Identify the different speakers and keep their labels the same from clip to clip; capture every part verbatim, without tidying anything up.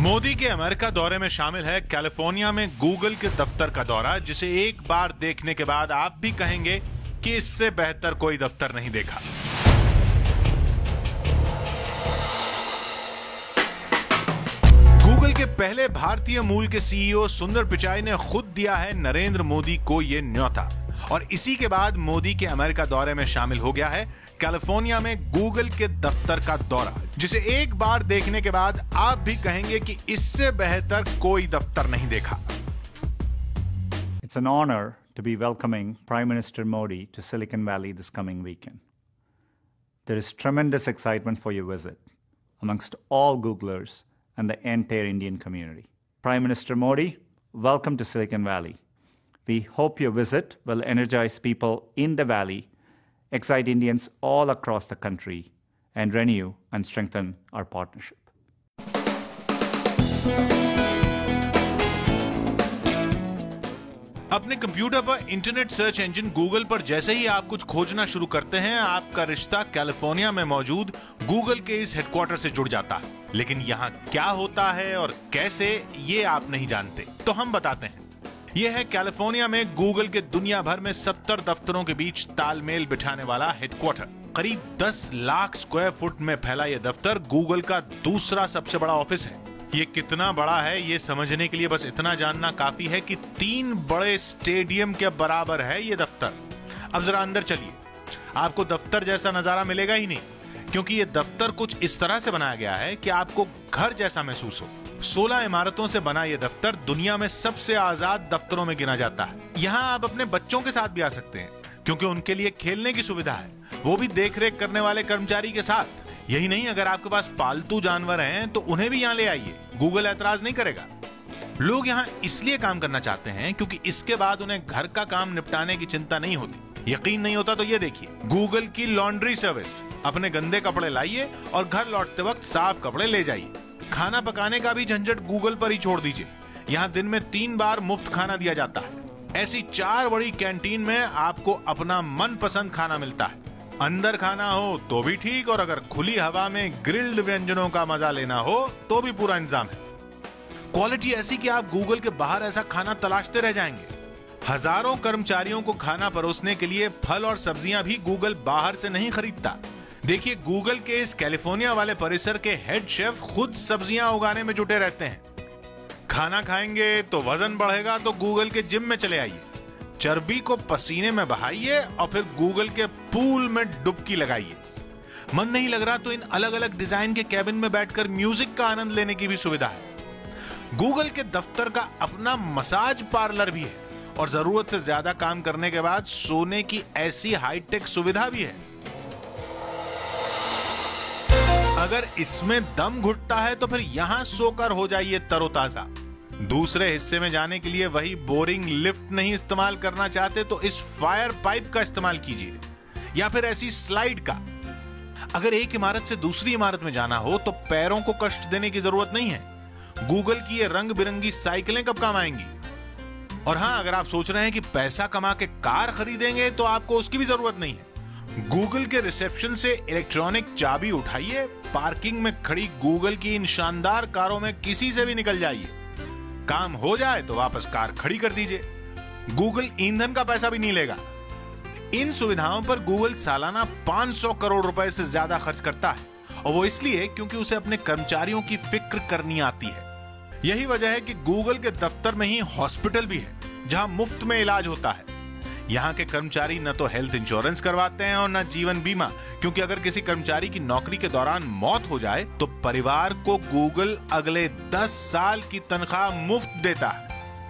Speaker 1: मोदी के अमेरिका दौरे में शामिल है कैलिफोर्निया में गूगल के दफ्तर का दौरा, जिसे एक बार देखने के बाद आप भी कहेंगे कि इससे बेहतर कोई दफ्तर नहीं देखा। गूगल के पहले भारतीय मूल के सीईओ सुंदर पिचाई ने खुद दिया है नरेंद्र मोदी को यह न्योता, और इसी के बाद मोदी के अमेरिका दौरे में शामिल हो गया है कैलिफोर्निया में गूगल के दफ्तर का दौरा, जिसे एक बार देखने के बाद आप भी कहेंगे कि इससे बेहतर कोई दफ्तर नहीं देखा।
Speaker 2: It's an honor to be welcoming Prime Minister Modi to Silicon Valley this coming weekend. There is tremendous excitement for your visit amongst all Googlers and the entire Indian community. Prime Minister Modi, welcome to Silicon Valley. We hope your visit will energize people in the Valley, excite Indians all across the country, and renew and strengthen our partnership.
Speaker 1: अपने computer पर internet search engine Google पर जैसे ही आप कुछ खोजना शुरू करते हैं, आपका रिश्ता कैलिफोर्निया में मौजूद गूगल के इस हेडक्वार्टर से जुड़ जाता है। लेकिन यहाँ क्या होता है और कैसे, ये आप नहीं जानते, तो हम बताते हैं। यह है कैलिफोर्निया में गूगल के दुनिया भर में सत्तर दफ्तरों के बीच तालमेल बिठाने वाला हेडक्वार्टर। करीब दस लाख स्क्वायर फुट में फैला यह दफ्तर गूगल का दूसरा सबसे बड़ा ऑफिस है। ये कितना बड़ा है, ये समझने के लिए बस इतना जानना काफी है कि तीन बड़े स्टेडियम के बराबर है ये दफ्तर। अब जरा अंदर चलिए, आपको दफ्तर जैसा नजारा मिलेगा ही नहीं, क्योंकि ये दफ्तर कुछ इस तरह से बनाया गया है कि आपको घर जैसा महसूस हो। सोलह इमारतों से बना यह दफ्तर दुनिया में सबसे आजाद दफ्तरों में गिना जाता है। यहाँ आप अपने बच्चों के साथ भी आ सकते हैं, क्योंकि उनके लिए खेलने की सुविधा है, वो भी देखरेख करने वाले कर्मचारी के साथ। यही नहीं, अगर आपके पास पालतू जानवर हैं तो उन्हें भी यहाँ ले आइए, गूगल ऐतराज नहीं करेगा। लोग यहाँ इसलिए काम करना चाहते हैं क्योंकि इसके बाद उन्हें घर का काम निपटाने की चिंता नहीं होती। यकीन नहीं होता तो ये देखिए, गूगल की लॉन्ड्री सर्विस। अपने गंदे कपड़े लाइए और घर लौटते वक्त साफ कपड़े ले जाइए। खाना पकाने का भी झंझट गूगल पर ही छोड़ दीजिए, यहाँ दिन में तीन बार मुफ्त खाना दिया जाता है। ऐसी चार बड़ी कैंटीन में आपको अपना मनपसंद खाना मिलता है। अंदर खाना हो तो भी ठीक, और अगर खुली हवा में ग्रिल्ड व्यंजनों का मजा लेना हो तो भी पूरा इंतजाम है। क्वालिटी ऐसी कि आप गूगल के बाहर ऐसा खाना तलाशते रह जाएंगे। हजारों कर्मचारियों को खाना परोसने के लिए फल और सब्जियां भी गूगल बाहर से नहीं खरीदता। देखिए, गूगल के इस कैलिफोर्निया वाले परिसर के हेड शेफ खुद सब्जियां उगाने में जुटे रहते हैं। खाना खाएंगे तो वजन बढ़ेगा तो गूगल के जिम में चले आइए, चर्बी को पसीने में बहाइए और फिर गूगल के पूल में डुबकी लगाइए। मन नहीं लग रहा तो इन अलग अलग डिजाइन के कैबिन में बैठकर म्यूजिक का आनंद लेने की भी सुविधा है। गूगल के दफ्तर का अपना मसाज पार्लर भी है, और जरूरत से ज्यादा काम करने के बाद सोने की ऐसी हाईटेक सुविधा भी है। अगर इसमें दम घुटता है तो फिर यहां सोकर हो जाइए तरोताजा। दूसरे हिस्से में जाने के लिए वही बोरिंग लिफ्ट नहीं इस्तेमाल करना चाहते तो इस फायर पाइप का इस्तेमाल कीजिए, या फिर ऐसी स्लाइड का। अगर एक इमारत से दूसरी इमारत में जाना हो तो पैरों को कष्ट देने की जरूरत नहीं है। गूगल की ये रंग बिरंगी साइकिलें कब काम आएंगी। और हां, अगर आप सोच रहे हैं कि पैसा कमा के कार खरीदेंगे तो आपको उसकी भी जरूरत नहीं है। गूगल के रिसेप्शन से इलेक्ट्रॉनिक चाबी उठाइए, पार्किंग में खड़ी गूगल की इन शानदार कारों में किसी से भी निकल जाइए। काम हो जाए तो वापस कार खड़ी कर दीजिए, गूगल ईंधन का पैसा भी नहीं लेगा। इन सुविधाओं पर गूगल सालाना पाँच सौ करोड़ रुपए से ज्यादा खर्च करता है, और वो इसलिए क्योंकि उसे अपने कर्मचारियों की फिक्र करनी आती है। यही वजह है कि गूगल के दफ्तर में ही हॉस्पिटल भी है, जहां मुफ्त में इलाज होता है। यहाँ के कर्मचारी न तो हेल्थ इंश्योरेंस करवाते हैं और न जीवन बीमा, क्योंकि अगर किसी कर्मचारी की नौकरी के दौरान मौत हो जाए तो परिवार को गूगल अगले दस साल की तनख्वाह मुफ्त देता है।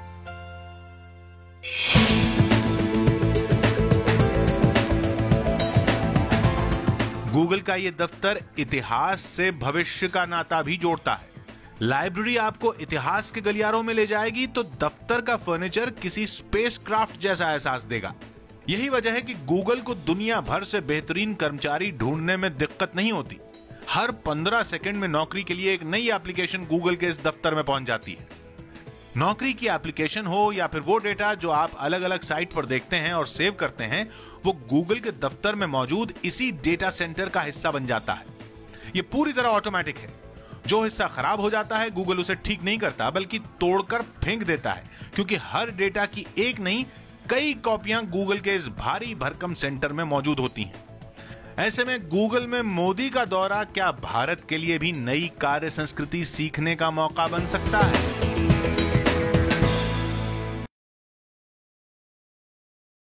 Speaker 1: गूगल का ये दफ्तर इतिहास से भविष्य का नाता भी जोड़ता है। लाइब्रेरी आपको इतिहास के गलियारों में ले जाएगी तो दफ्तर का फर्नीचर किसी स्पेसक्राफ्ट जैसा एहसास देगा। यही वजह है कि गूगल को दुनिया भर से बेहतरीन कर्मचारी ढूंढने में दिक्कत नहीं होती। हर पंद्रह सेकंड में नौकरी के लिए एक नई एप्लीकेशन गूगल के इस दफ्तर में पहुंच जाती है। नौकरी की एप्लीकेशन हो या फिर वो डेटा जो आप अलग अलग साइट पर देखते हैं और सेव करते हैं, वो गूगल के दफ्तर में मौजूद इसी डेटा सेंटर का हिस्सा बन जाता है। ये पूरी तरह ऑटोमेटिक है। जो हिस्सा खराब हो जाता है गूगल उसे ठीक नहीं करता बल्कि तोड़कर फेंक देता है, क्योंकि हर डेटा की एक नहीं कई कॉपियां गूगल के इस भारी भरकम सेंटर में मौजूद होती हैं। ऐसे में गूगल में मोदी का दौरा क्या भारत के लिए भी नई कार्य संस्कृति सीखने का मौका बन सकता है?